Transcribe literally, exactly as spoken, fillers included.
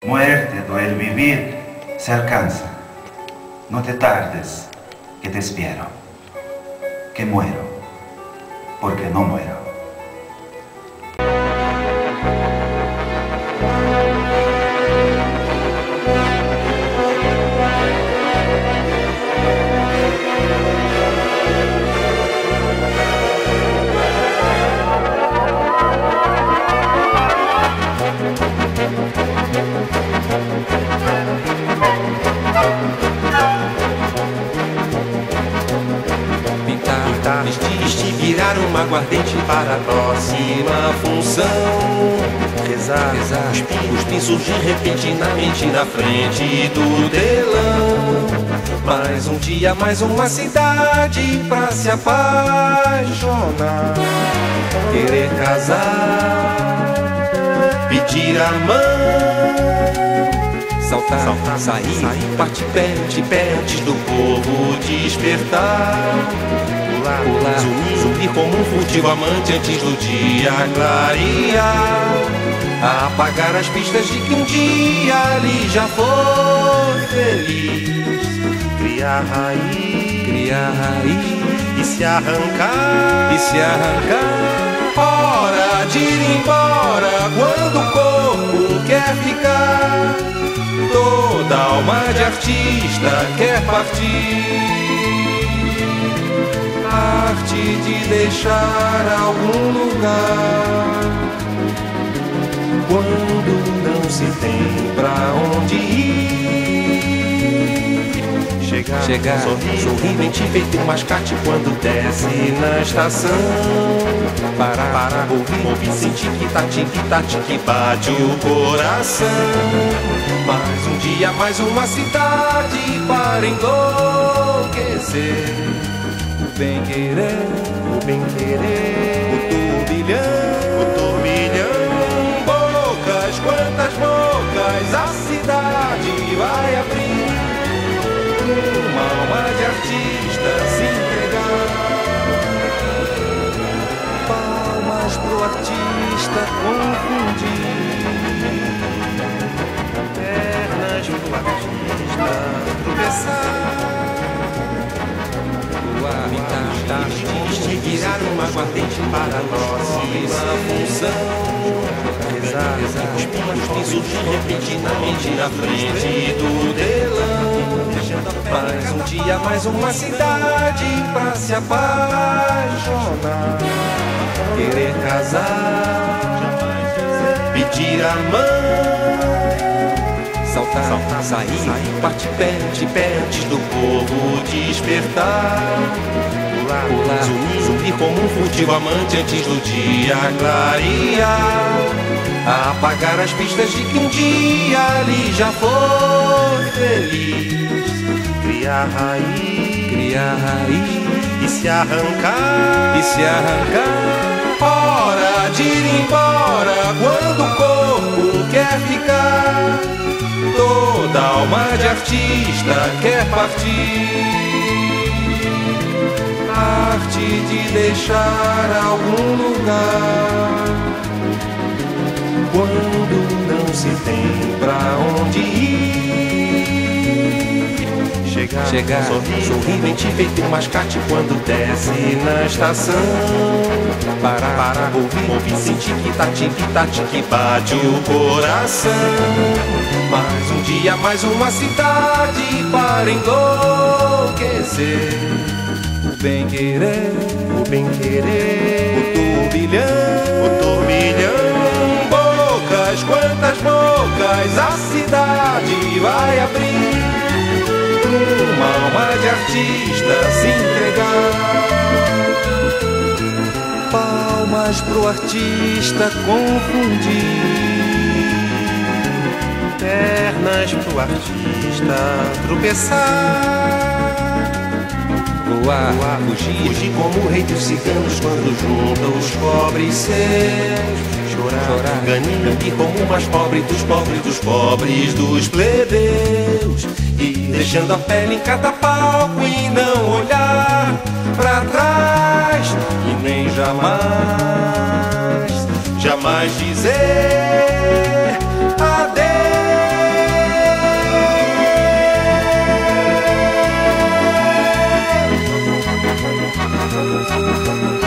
Muerte do el vivir se alcanza. No te tardes, que te espero. Que muero, porque no muero. Pintar, vestir, vestir, virar uma aguardente para a próxima função. Rezar, rezar, os pisos surgir repentinamente na frente do telão. Mais um dia, mais uma cidade pra se apaixonar. Querer casar, pedir a mão. Saltar, saltar, sair, sair, partir pé, de pé antes do povo despertar. Pular, pular, zumir, zumir como um furtivo amante antes do dia clarear. Apagar as pistas de que um dia ali já foi feliz. Criar raiz, criar raiz e se arrancar, e se arrancar. Hora de ir embora quando o corpo quer ficar. Toda alma de artista quer partir. Arte de deixar algum lugar. Quando não se tem pra onde ir. Chegar, Chegar sorrir, sorrir, mente feito um mascate quando desce na estação. Parar, parar, ouvir, ouvir, sentir que tá, que tá, que bate o coração. Mais um dia, mais uma cidade para enlouquecer. O bem querer, o bem querer, o turbilhão, o turbilhão. Bocas, quantas bocas a cidade vai abrir. Uma alma de artista se entregar. Palmas pro artista confundir. Pernas pro artista tropeçar. Voar, pintar, vestir, virar uma aguardente para a próxima função. Rezar, rezar, os pisos surgir repentinamente na frente do telão. Mais um dia, mais uma cidade pra se apaixonar. Querer casar, pedir a mão. Saltar, saltar, sair, sair, partir pé, de pé antes do povo despertar. Pular, pular, zumir, zumir como um furtivo amante antes do dia clarear. Apagar as pistas de que um dia ali já foi feliz. Criar raiz, criar raiz e se arrancar, e se arrancar. Hora de ir embora quando o corpo quer ficar. Toda alma de artista quer partir. Arte de deixar algum lugar. Quando não se tem pra onde ir. Chegar, Chegar sorrir, sorrir, mente feito um mascate quando desce na estação. Parar, parar, ouvir, ouvir, sentir que tá, que tá, que bate o coração. Mais um dia, mais uma cidade para enlouquecer. O bem querer, o bem querer, o turbilhão, o turbilhão. Bocas, quantas bocas a cidade vai abrir. Uma alma de artista se entregar. Palmas pro artista confundir. Pernas pro artista tropeçar. Voar, voar, fugir, fugir como o rei dos ciganos quando junta os pobres céus. Chorar, chorar, ganir como o mais pobre dos pobres dos pobres dos plebeus. E deixando a pele em cada palco e não olhar pra trás. E nem jamais, jamais dizer adeus. Música